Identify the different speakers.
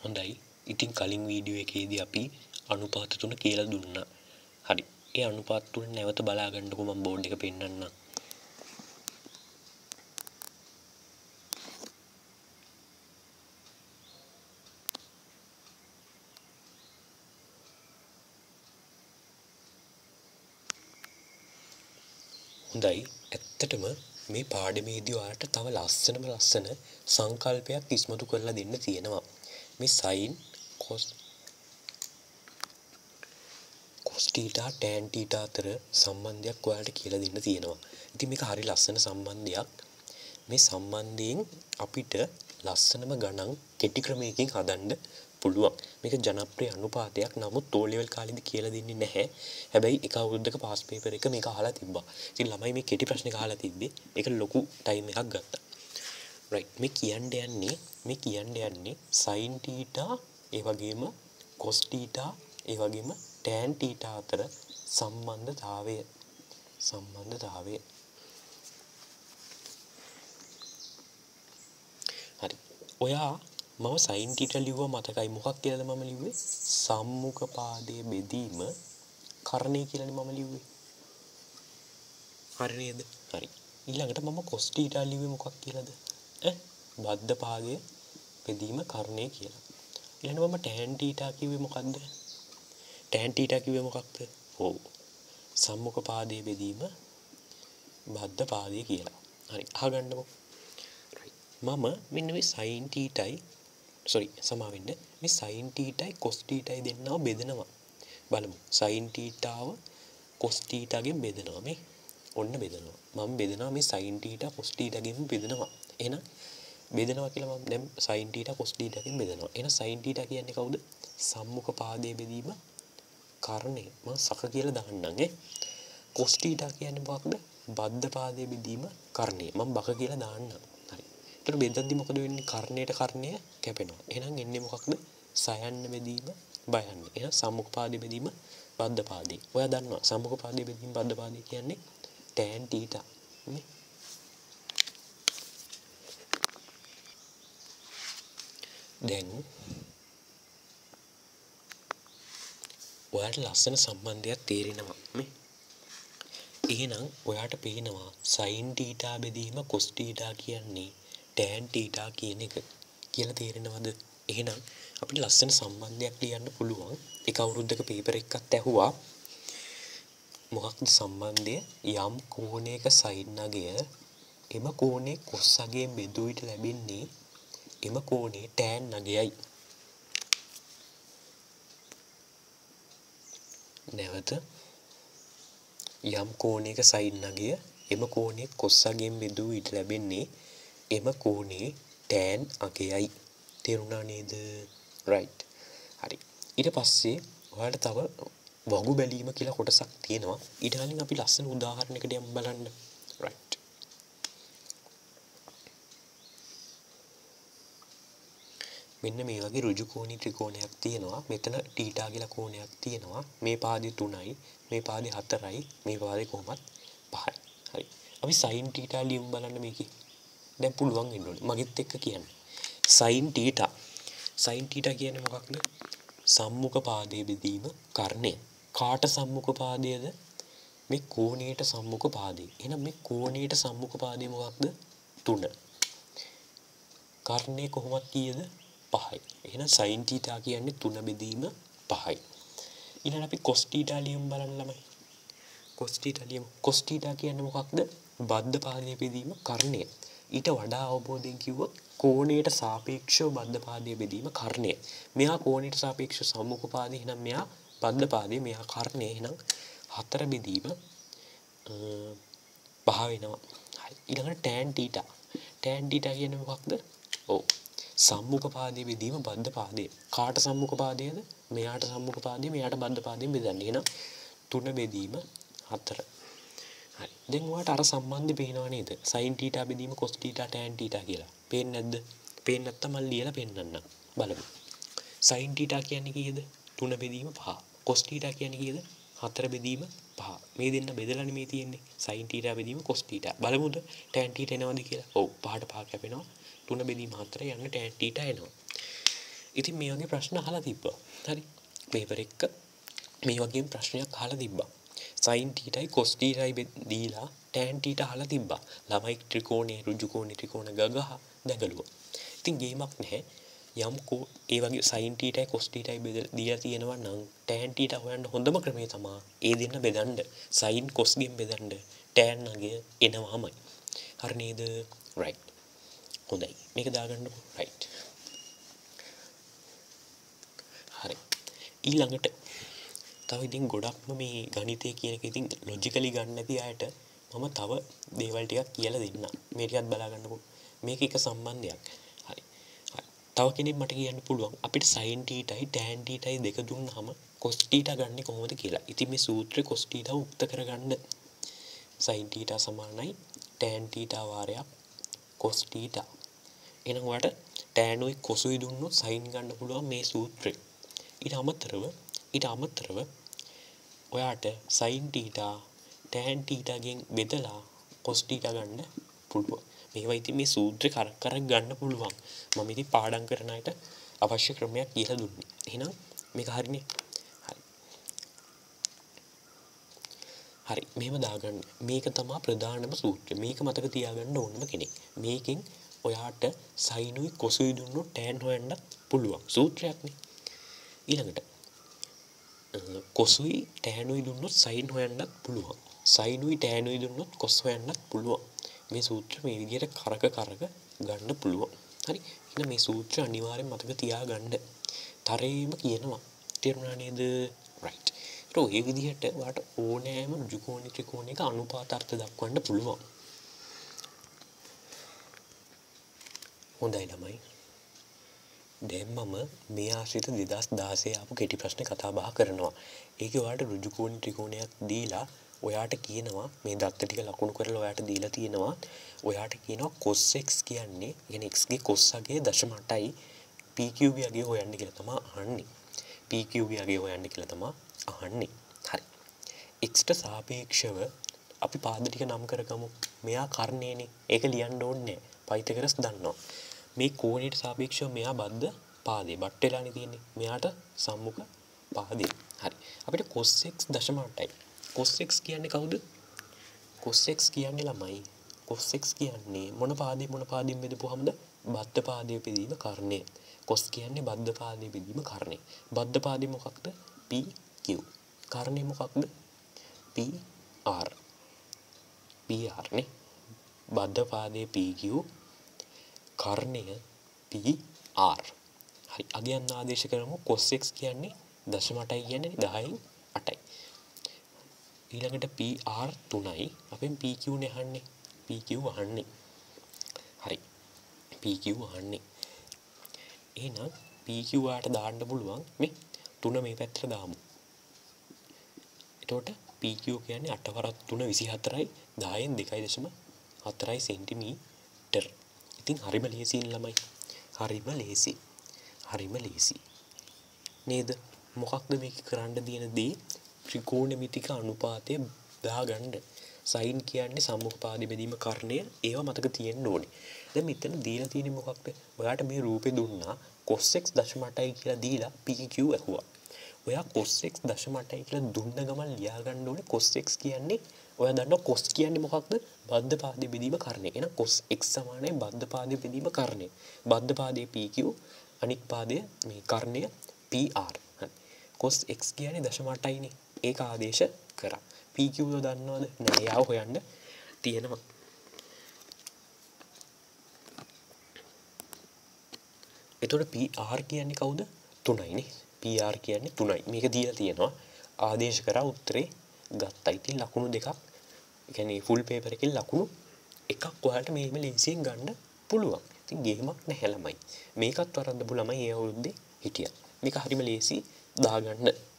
Speaker 1: හොඳයි. ඉතින් කලින් වීඩියෝ එකේදී අපි අනුපාත තුන කියලා දුන්නා. හරි. ඒ අනුපාත තුන නැවත බලා ගන්නකො මම බෝඩ් එක පෙන්නන්නම්. හොඳයි. ඇත්තටම මේ පාඩමේදී ඔයාලට තව ලස්සන සංකල්පයක් ඉස්මතු කරලා දෙන්න තියෙනවා. මේ sin cos theta tan theta අතර සම්බන්ධයක් ඔයාලට කියලා දෙන්න තියෙනවා. ඉතින් මේක හරි ලස්සන සම්බන්ධයක්. මේ සම්බන්ධයෙන් අපිට ලස්සනම ගණන් කෙටි ක්‍රමයකින් හදන්න පුළුවන්. මේක ජනප්‍රිය අනුපාතයක්. නමුත් O level කාලෙදි කියලා දෙන්නේ නැහැ. හැබැයි එක අවුරුද්දක පාස් පේපර් එක මේක අහලා තිබ්බා. ඉතින් ළමයි මේ කෙටි ප්‍රශ්න අහලා තිබ්බේ. ඒක ලොකු ටයිම් එකක් ගත්තා. right මේ කියන්න යන්නේ sin theta ඒ වගේම cos theta ඒ වගේම tan theta අතර සම්බන්ධතාවය. හරි. ඔයා මම sin theta ලිව්වා මතකයි. මොකක් කියලාද මම ලිව්වේ? සම්මුඛ පාදයේ බෙදීම කරණය කියලානේ මම ලිව්වේ. හරි නේද? හරි. ඊළඟට මම cos theta ලිව්වේ මොකක් කියලාද? බද්ධ පාදයේ බෙදීම කරණය කියලා. ඊළඟට මම tan theta කිව්වේ මොකක්ද? tan theta කිව්වේ මොකක්ද? ඔව්. සම්මුඛ පාදයේ බෙදීම බද්ධ පාදයේ කියලා. හරි. අහගන්නකො. මම මෙන්න මේ sin thetaයි සමා වෙන්න මේ sin thetaයි cos thetaයි දෙන්නව බෙදනවා. බලමු. sin thetaව cos theta ගෙන් බෙදනවා මේ. ඔන්න බෙදනවා. මම බෙදනවා මේ sin theta cos theta ගෙන් බෙදනවා. එහෙනම් බෙදනවා කියලා මම දැන් sin theta cos theta ගෙන් බෙදනවා. එහෙනම් sin theta කියන්නේ කවුද? සම්මුඛ පාදයේ බෙදීම කරණය. මම සක කියලා දාන්නම් cos theta කියන්නේ මොකක්ද? බද්ධ පාදයේ බෙදීම කරණය. මම බක කියලා දාන්නම්. හරි. ඒතර බෙදද්දි මොකද වෙන්නේ? කරණයට කරණය කැපෙනවා. එහෙනම් එන්නේ මොකක්ද? සයන්න බෙදීම බයන්න. එහෙනම් සම්මුඛ පාදයේ බෙදීම බද්ධ පාදයේ. ඔයා දන්නවා සම්මුඛ පාදයේ බෙදීම බද්ධ පාදයේ කියන්නේ tan theta. නේ? දැන් ඔයාට ලස්සන සම්බන්ධයක් තේරෙනවා නේ. එහෙනම් ඔයාට පේනවා sin theta බෙදීම cos theta කියන්නේ tan theta කියන එක කියලා තේරෙනවද? එහෙනම් අපිට ලස්සන සම්බන්ධයක් ලියන්න පුළුවන්. එක අවුරුද්දක පේපර් එකක්ත් ඇහුවා. මොකක්ද සම්බන්ධය? යම් කෝණයක sin අගය එම කෝණේ cos අගයෙන් බෙදූ විට ලැබෙන්නේ එම කෝණේ tan අගයයි. නැවත යම් කෝණයක sin අගය එම කෝණේ cos අගයෙන් බෙදූ විට ලැබෙන්නේ එම කෝණේ tan අගයයි. තේරුණා නේද? right. හරි. ඊට පස්සේ ඔයාලට තව වගු බැලීම කියලා කොටසක් තියෙනවා. ඊට කලින් අපි ලස්සන උදාහරණයකට යමු බලන්න. right. මෙන්න මේ වගේ ඍජු කෝණී ත්‍රිකෝණයක් තියෙනවා. මෙතන θ කියලා කෝණයක් තියෙනවා. මේ පාදේ 3යි, මේ පාදේ 4යි, මේ පාදේ කොහොමත් 5යි. හරි. අපි sin θ ලියමු බලන්න මේකේ. දැන් පුළුවන් වෙන්න ඕනේ. මගෙත් එක්ක කියන්න. sin θ. sin θ කියන්නේ මොකක්ද? සම්මුඛ පාදයේ බෙදීම කරණය. කාට සම්මුඛ පාදයේද? මේ කෝණයට සම්මුඛ පාදේ. එහෙනම් මේ කෝණයට සම්මුඛ පාදේ මොකක්ද? 3. කරණය කොහොමද කීයද? 5යි. එහෙනම් sin θ කියන්නේ 3 බෙදීම 5යි. ඊළඟ අපි cos θ ලියමු බලන්න ළමයි. cos θ ලියමු. cos θ කියන්නේ මොකක්ද? බද්ධ පාදයේ බෙදීම කරණය. ඊට වඩා අවබෝධයෙන් කිව්වොත් කෝණයට සාපේක්ෂව බද්ධ පාදයේ බෙදීම කරණය. මෙහා කෝණයට සාපේක්ෂව සම්මුඛ පාදේ. එහෙනම් මෙහා බද්ධ පාදේ, මෙහා කරණය. එහෙනම් 4 බෙදීම 5 වෙනවා. හරි. ඊළඟට tan θ. tan θ කියන්නේ මොකක්ද? ඔව්. සම්මුඛ පාදයේ බෙදීම බද්ධ පාදයේ. කාට සම්මුඛ පාදයේද? මෙයාට සම්මුඛ පාදයේ, මෙයාට බද්ධ පාදයෙන් බෙදන්නේ. එහෙනම් 3 බෙදීම 4. හරි. දැන් ඔයාලට අර සම්බන්ධය පේනවා නේද? sin θ බෙදීම cos θ tan θ කියලා. පේන්නේ නැද්ද? පේන්නේ නැත්තම් මම ලියලා පෙන්නන්නම්. බලමු. sin θ කියන්නේ කීයද? 3 බෙදීම 5. cos θ කියන්නේ කීයද? 4 බෙදීම 5. මේ දෙන්න බෙදලානේ මේ තියෙන්නේ. sin θ බෙදීම cos θ. බලමුද tan θ එනවද කියලා? ඔව්. 5ට 5 කැපෙනවා. 3 බෙදීම 4 යන්න tan θ එනවා. ඉතින් මේ වගේ ප්‍රශ්න අහලා තිබ්බා. හරි. පේපර් එක මේ වගේ ප්‍රශ්නයක් අහලා තිබ්බා. sin θයි cos θයි දීලා tan θ අහලා තිබ්බා. ළමයි ත්‍රිකෝණේ ඍජු කෝණේ ත්‍රිකෝණ ගගහ දැඟලුවා. ඉතින් ගේමක් නැහැ. යම්කෝ ඒ වගේ sin θයි cos θයි දීලා තියෙනවා නම් tan θ හොයන්න හොඳම ක්‍රමය තමයි ඒ දෙන්න බෙදන්න. sin cos ගෙන් බෙදන්න tan අගය එනවාමයි. හරි නේද? right. හොඳයි. මේක දාගන්නකො. right. හරි. ඊළඟට තව ඉතින් ගොඩක්ම මේ ගණිතය කියන එක ඉතින් ලොජිකලි ගන්න නැති අයට මම තව දේවල් ටිකක් කියලා දෙන්නම්. මේ ටිකත් බලා ගන්නකො. මේක එක සම්බන්ධයක්. හරි. තව කෙනෙක් මට කියන්න පුළුවන් අපිට sin θයි tan θයි දෙක දුන්නාම cos θ ගන්න කොහොමද කියලා. ඉතින් මේ සූත්‍රේ cos θ උක්ත කරගන්න sin θ සමානයි tan θ වාරයක් cos θ. එහෙනම් ඔයාලට tan උයි cos උයි දුන්නොත් sin ගන්න පුළුවන් මේ සූත්‍රේ. ඊට අමතරව ඔයාට sin θ tan θ ගෙන් බෙදලා cos θ ගන්න පුළුවන්. මේවා ඉතින් මේ සූත්‍රේ කර ගන්න පුළුවන්. මම ඉතින් පාඩම් කරන අයට අවශ්‍ය ක්‍රමයක් කියලා දුන්නේ. එහෙනම් මේක හරිනේ. හරි. මෙහෙම දාගන්න. මේක තමයි ප්‍රධානම සූත්‍රය. මේක මතක තියාගන්න ඕනම කෙනෙක්. මේකෙන් ඔයාට sin උයි cos උයි දුන්නොත් tan හොයන්න පුළුවන්. සූත්‍රයක්නේ. ඊළඟට cos උයි tan උයි දුන්නොත් sin හොයන්නත් පුළුවන්. sin උයි tan උයි දුන්නොත් cos හොයන්නත් පුළුවන්. මේ සූත්‍ර මේ විදිහට කරක ගන්න පුළුවන්. හරි. එහෙනම් මේ සූත්‍ර අනිවාර්යෙන් මතක තියාගන්න. තරේම කියනවා. තේරුණා නේද? right. ඒක ඔය විදිහට ඔයාට ඕනෑම ඍජු කෝණ ත්‍රිකෝණයක අනුපාත අර්ථ දක්වන්න පුළුවන්. හොඳයි ළමයි. දැන් මම මේ ආශ්‍රිත 2016 ආපු කෙටි ප්‍රශ්න කතා බහ කරනවා. ඒකේ ඔයාලට ඍජු කෝණ ත්‍රිකෝණයක් දීලා ඔයාට කියනවා මේ දත්ත ටික ලකුණු කරලා ඔයාට දීලා තියෙනවා. ඔයාට කියනවා cos x කියන්නේ يعني x ගේ cos අගය 0.8යි pq ගේ අගය හොයන්න කියලා තමයි අහන්නේ. pq ගේ අගය හොයන්න කියලා තමයි අහන්නේ. හරි. x ට සාපේක්ෂව අපි පාද ටික නම් කරගමු. මෙයා කර්ණයනේ. ඒක ලියන්න ඕනේ නැහැ. පයිතගරස් දන්නවා. මේ කෝණයට සාපේක්ෂව මෙයා බද්ධ පාදේ බට් වෙලානේ තියෙන්නේ. මෙයාට සම්මුඛ පාදේ. හරි. අපිට cos x 0.8යි. cos x කියන්නේ කවුද? cos x කියන්නේ ළමයි. cos x කියන්නේ මොන පාදයෙන් බෙදපුවාමද? බද්ධ පාදයේ බෙදීම කර්ණය. cos කියන්නේ බද්ධ පාදයේ බෙදීම කර්ණය. බද්ධ පාදේ මොකක්ද? pq. කර්ණය මොකක්ද? pr. pr නේ. බද්ධ පාදයේ pq කර්ණය pr. හරි. අගයන් ආදේශ කරමු. cos x කියන්නේ 0.8යි කියන්නේ 10න් 8යි. ඊළඟට pr 3යි. අපෙන් pq නේ අහන්නේ. pq අහන්නේ. හරි. pq අහන්නේ. එහෙනම් pq වාට දාන්න පුළුවන් මේ 3 මේ පැත්තට දාමු. එතකොට pq කියන්නේ 8 වරක් 3 24යි 10න් 2.4යි සෙන්ටිමීටර්. ඉතින් හරිම ලේසියි ළමයි. හරිම ලේසි. නේද? මොකක්ද මේක කරන්න දින දේ? ත්‍රිකෝණමිතික අනුපාතය දාගන්න. sin කියන්නේ සම්මුඛ පාදයේ බෙදීම කර්ණය. ඒව මතක තියෙන්න ඕනේ. දැන් මෙතන දීලා තියෙන්නේ මොකක්ද? ඔයාට මේ රූපේ දුන්නා cos x 0.8යි කියලා දීලා pq ඇහුවා. ඔයා cos x 0.8යි කියලා දුන්න ගමන් ලියා ගන්න ඕනේ cos x කියන්නේ ඔයා දන්නවා cos කියන්නේ මොකක්ද? බද්ධ පාදයේ බෙදීම කර්ණය. එහෙනම් cos x සමානයි බද්ධ පාදයේ බෙදීම කර්ණය. බද්ධ පාදයේ pq අනිත් පාදයේ මේ කර්ණය pr. හරි. cos x කියන්නේ 0.8යි නේ. ඒක ආදේශ කරා. pq දන්නවද? නෑ. යාව හොයන්න තියෙනවා. එතකොට pr කියන්නේ කවුද? 3යි නේ. pr කියන්නේ 3යි. මේක දීලා තියෙනවා. ආදේශ කරා උත්තරේ ගත්තා. ඉතින් ලකුණු දෙකක්. ඒ කියන්නේ ෆුල් පේපර් එකේ ලකුණු එකක් ඔයාලට මේම ලේසියෙන් ගන්න පුළුවන්. ඉතින් ගේමක් නැහැ ළමයි. මේකත් වරද්දපු ළමයි ඒ අවුරුද්දේ හිටියා. මේක හරිම ලේසි දාගන්න.